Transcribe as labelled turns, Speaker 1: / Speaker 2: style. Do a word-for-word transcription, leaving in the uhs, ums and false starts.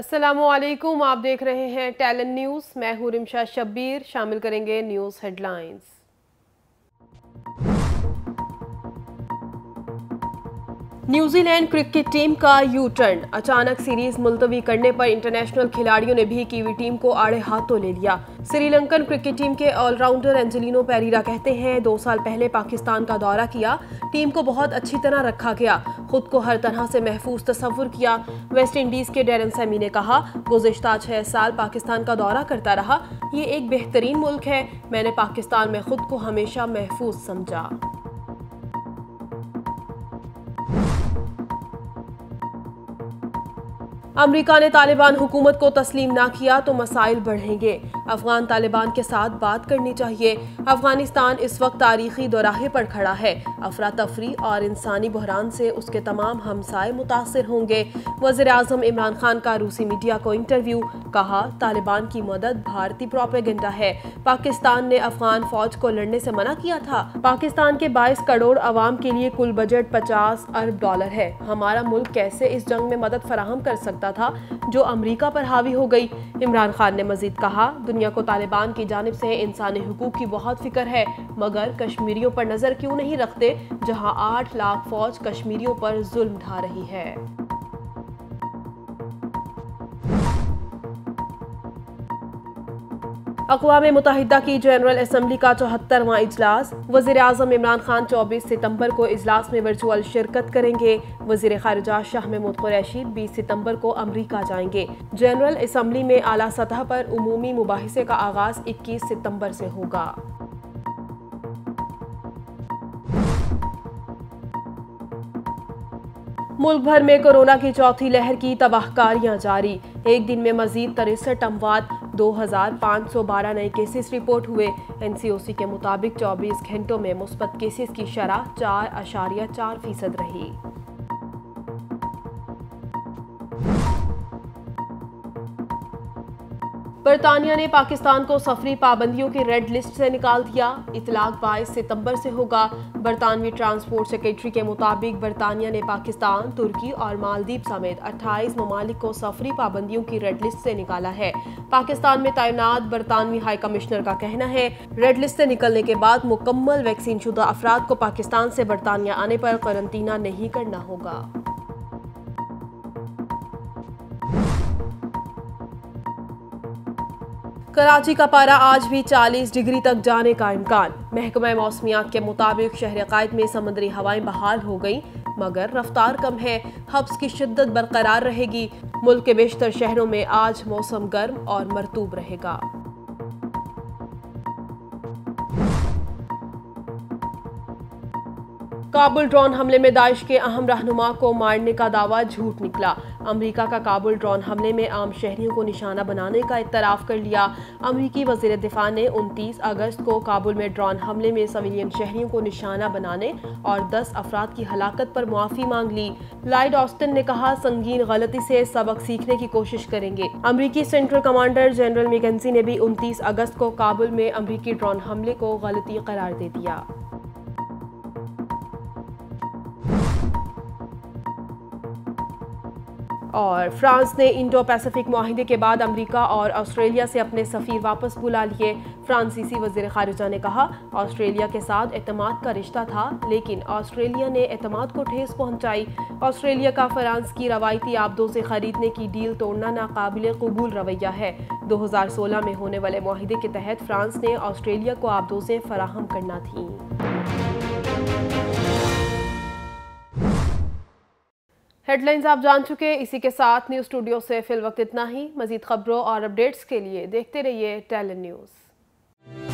Speaker 1: अस्सलामुअलैकुम, आप देख रहे हैं टैलेंट न्यूज़। मैं हूं रिमशा शब्बीर। शामिल करेंगे news headlines. New Zealand cricket team का यू टर्न। अचानक सीरीज मुलतवी करने पर इंटरनेशनल खिलाड़ियों ने भी कीवी टीम को आड़े हाथों ले लिया। श्रीलंकन क्रिकेट टीम के ऑलराउंडर एंजेलिनो पेरेरा कहते हैं, दो साल पहले पाकिस्तान का दौरा किया, टीम को बहुत अच्छी तरह रखा गया, खुद को हर तरह से महफूज तस्वुर किया। वेस्ट इंडीज के डैरन सैमी ने कहा, गुज़िश्ता छह साल पाकिस्तान का दौरा करता रहा, ये एक बेहतरीन मुल्क है, मैंने पाकिस्तान में खुद को हमेशा महफूज समझा। अमेरिका ने तालिबान हुकूमत को तस्लीम ना किया तो मसाइल बढ़ेंगे। अफगान तालिबान के साथ बात करनी चाहिए। अफगानिस्तान इस वक्त तारीखी दोराहे पर खड़ा है। अफरा तफरी और इंसानी बहरान से उसके तमाम हमसाए मुतासिर होंगे। वज़ीर आज़म इमरान खान का रूसी मीडिया को इंटरव्यू। कहा, तालिबान की मदद भारतीय प्रोपेगेंडा है। पाकिस्तान ने अफगान फौज को लड़ने से मना किया था। पाकिस्तान के बाईस करोड़ अवाम के लिए कुल बजट पचास अरब डॉलर है। हमारा मुल्क कैसे इस जंग में मदद फराहम कर सकता था जो अमेरिका पर हावी हो गई। इमरान खान ने मजीद कहा, दुनिया को तालिबान की जानिब से इंसानी हुकूक की बहुत फिक्र है, मगर कश्मीरियों पर नजर क्यों नहीं रखते, जहां आठ लाख फौज कश्मीरियों पर जुल्म ढा रही है। अक़वाम मुत्तहिदा की जनरल असम्बली का चौहत्तरवां इजलास। वज़ीर आज़म इमरान खान चौबीस सितंबर को इजलास में वर्चुअल शिरकत करेंगे। वज़ीर ख़ारिजा शाह महमूद कुरैशी बीस सितंबर को अमरीका जाएंगे। जनरल असम्बली में आला सतह पर उमूमी मुबाहिसे का आगाज़ इक्कीस सितंबर से होगा। मुल्क भर में कोरोना की चौथी लहर की तबाहकारियां जारी। एक दिन में मजीद तिरसठ अमवात, दो हजार पाँच सौ बारह नए केसेस रिपोर्ट हुए। एन सी ओ सी के मुताबिक चौबीस घंटों में मुस्बत केसेस की शरह चार अशारिया चार फीसद रही। बरतानिया ने पाकिस्तान को सफरी पाबंदियों की रेड लिस्ट से निकाल दिया। इतलाक बाईस सितंबर से होगा। बरतानवी ट्रांसपोर्ट सेक्रेटरी के मुताबिक बरतानिया ने पाकिस्तान, तुर्की और मालदीव समेत अट्ठाईस ममालिक को सफरी पाबंदियों की रेड लिस्ट से निकाला है। पाकिस्तान में तैनात बरतानवी हाई कमिश्नर का कहना है, रेड लिस्ट से निकलने के बाद मुकम्मल वैक्सीन शुदा अफराद को पाकिस्तान से बरतानिया आने पर क्वारंटीना नहीं करना होगा। कराची का पारा आज भी चालीस डिग्री तक जाने का इम्कान। महकमा मौसमियात के मुताबिक शहर कायद में समुद्री हवाएं बहाल हो गई, मगर रफ्तार कम है। हब्स की शिद्दत बरकरार रहेगी। मुल्क के बेशतर शहरों में आज मौसम गर्म और मरतूब रहेगा। काबुल ड्रोन हमले में दाइश के अहम रहनुमा को मारने का दावा झूठ निकला। अमेरिका का काबुल ड्रोन हमले में आम शहरियों को निशाना बनाने का इतराफ कर लिया। अमेरिकी वज़ीर दिफा ने उनतीस अगस्त को काबुल में ड्रोन हमले में सिविलियन शहरियों को निशाना बनाने और दस अफराद की हलाकत पर मुआफ़ी मांग ली। लॉयड ऑस्टिन ने कहा, संगीन गलती से सबक सीखने की कोशिश करेंगे। अमेरिकी सेंट्रल कमांडर जनरल मैकेंजी ने भी उनतीस अगस्त को काबुल में अमेरिकी ड्रोन हमले को गलती करार दे दिया। और फ्रांस ने इंडो पैसिफिक मुआहिदे के बाद अमेरिका और ऑस्ट्रेलिया से अपने सफ़ीर वापस बुला लिए। फ्रांसीसी वज़ीर ख़ारिजा ने कहा, ऑस्ट्रेलिया के साथ एतमाद का रिश्ता था, लेकिन ऑस्ट्रेलिया ने एतमाद को ठेस पहुंचाई। ऑस्ट्रेलिया का फ्रांस की रवायती आबदों से खरीदने की डील तोड़ना नाकाबिल कबूल रवैया है। दो हज़ार सोलह में होने वाले मुआहिदे के तहत फ्रांस ने ऑस्ट्रेलिया को आबदों फराहम करना थी। हेडलाइंस आप जान चुके। इसी के साथ न्यूज़ स्टूडियो से फिल वक्त इतना ही। मजीद खबरों और अपडेट्स के लिए देखते रहिए टैलेंट न्यूज़।